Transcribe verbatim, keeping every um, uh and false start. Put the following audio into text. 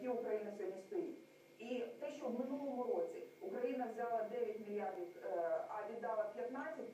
які Україна сьогодні стоїть. І те, що в минулому році Україна взяла дев'ять мільярдів, а віддала п'ятнадцять,